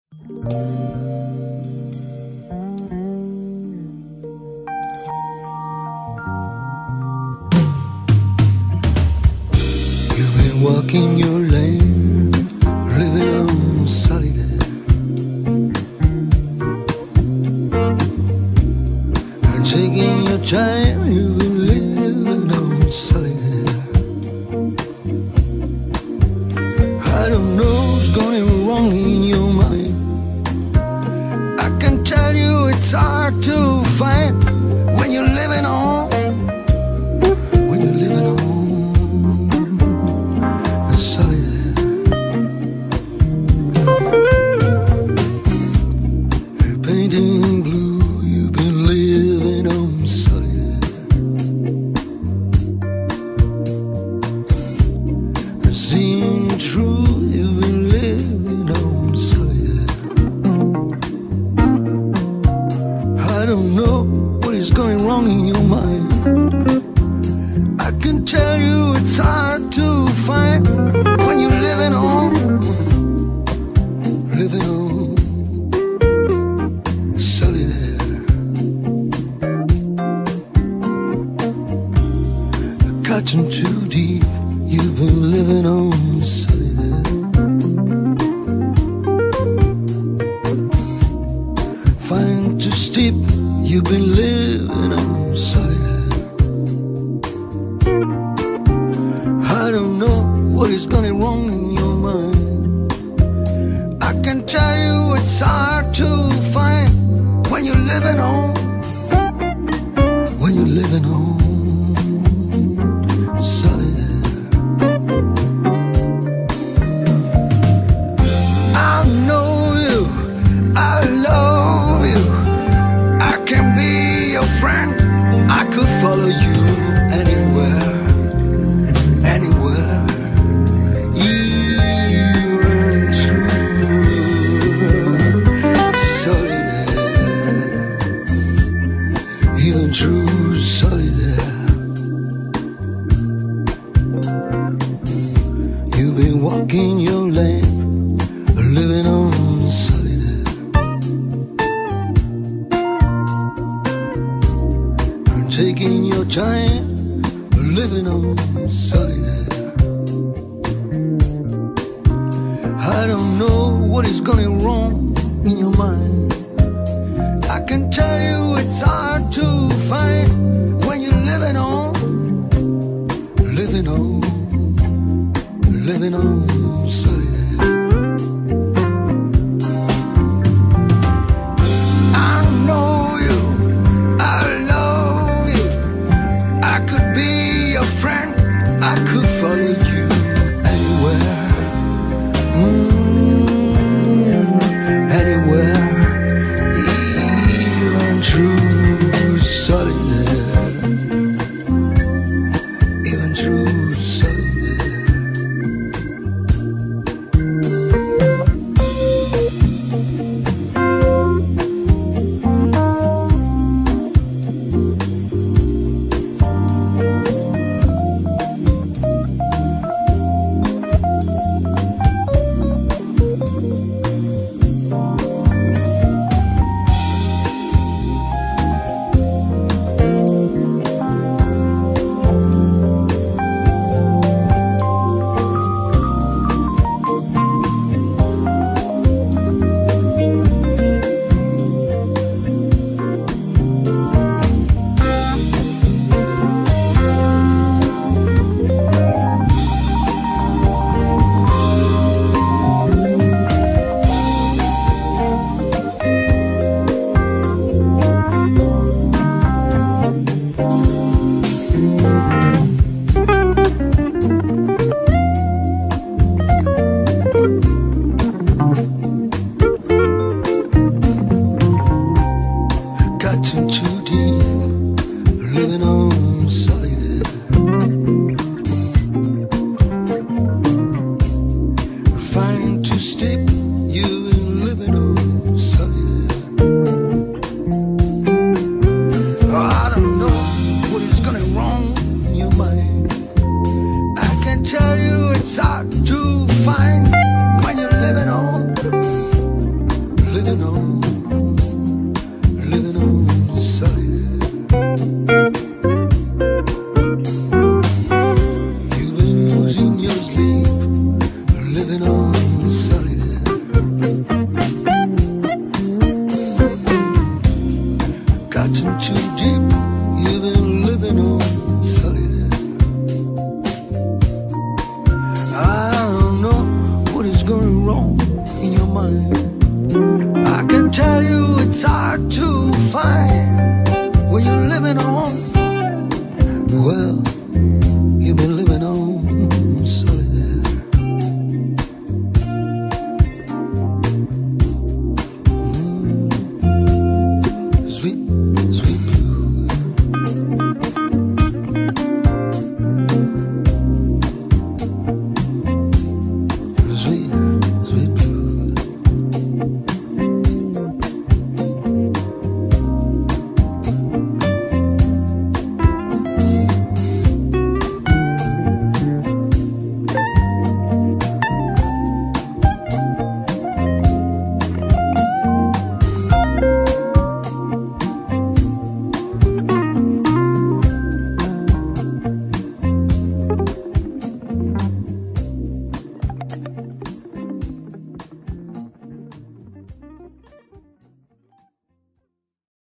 You've been walking your lane, living on solitude, and taking your time. You've been living on solitude. I don't know what's going wrong in your mind. I can tell you it's hard to find when you're living on, when you're living on solitude. You're painting blue, you've been living on solitude. It seems true, you've been living on solitude. I don't know what is going wrong in your mind. I can tell you it's hard to find when you're living on solitude. Cutting too deep, you've been living on solitude. Fine too steep, you've been living on solitude. I don't know what is going wrong in your mind. I can tell you it's hard to find when you're living on, when you're living on solitude. I know you, I love you, I can be your friend, I could follow you anywhere, anywhere, even through solitude, even through solitude. You've been walking your lane, living on solitude, and taking your time, living on solitude. I don't know what is going wrong in your mind. I can tell you it's hard to find when you're living on, living on, living on solitude. I know you, I love you, I could be your friend, I could follow you anywhere, anywhere, even through solitude, even through solitude. I can tell you it's hard to